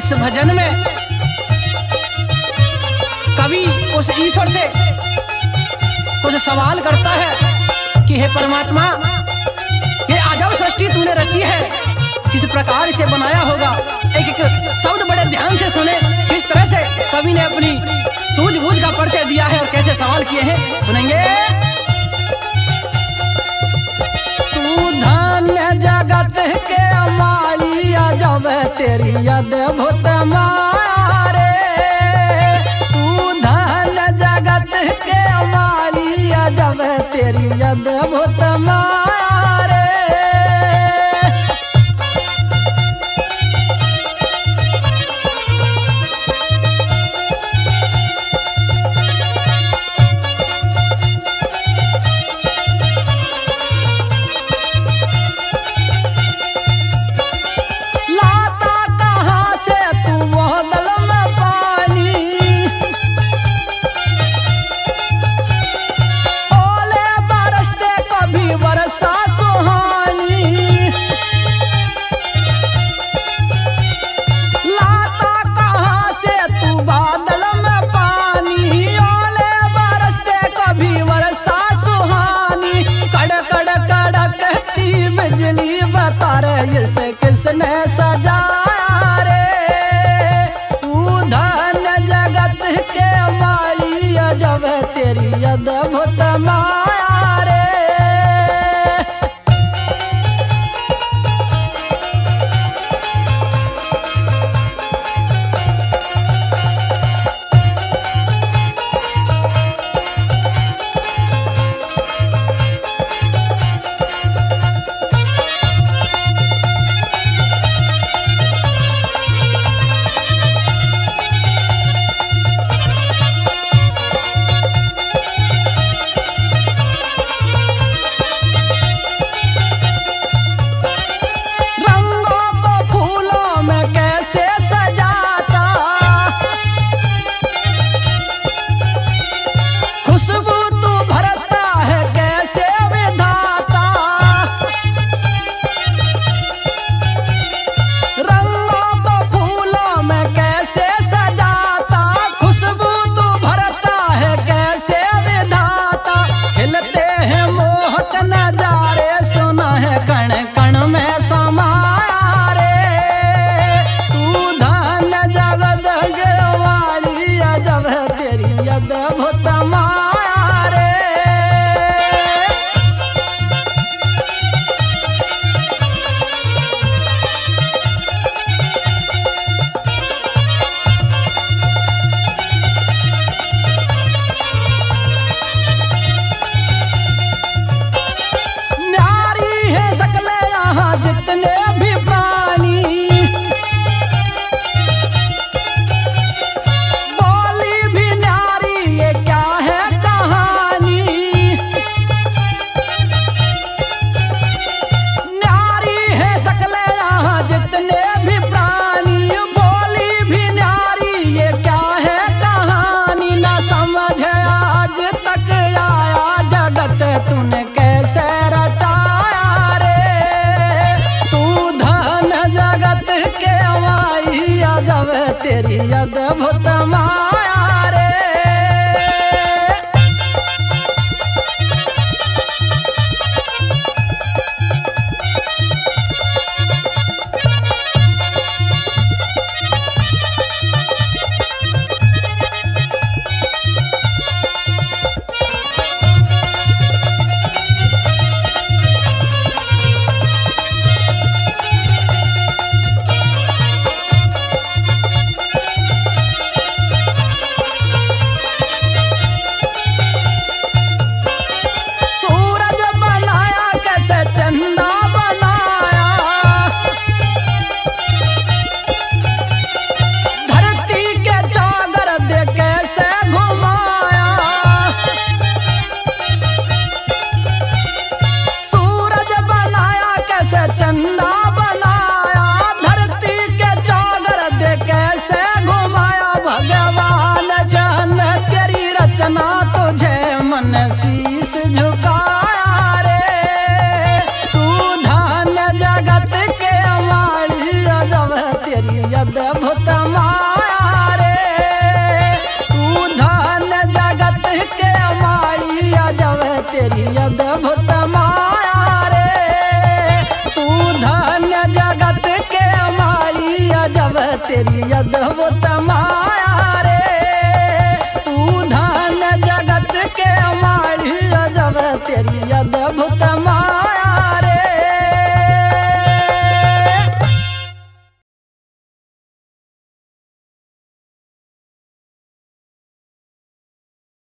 इस भजन में कवि उस ईश्वर से कुछ सवाल करता है कि हे परमात्मा, ये अजब सृष्टि तूने रची है, किस प्रकार इसे बनाया होगा। एक एक शब्द बड़े ध्यान से सुने, किस तरह से कवि ने अपनी सूझबूझ का परिचय दिया है और कैसे सवाल किए हैं, सुनेंगे। तू धन्य जगत के माई, अजब तेरी अद्भुत मारे। तू धन्य जगत के माई, अजब तेरी अद्भुत मारे। यदव तमा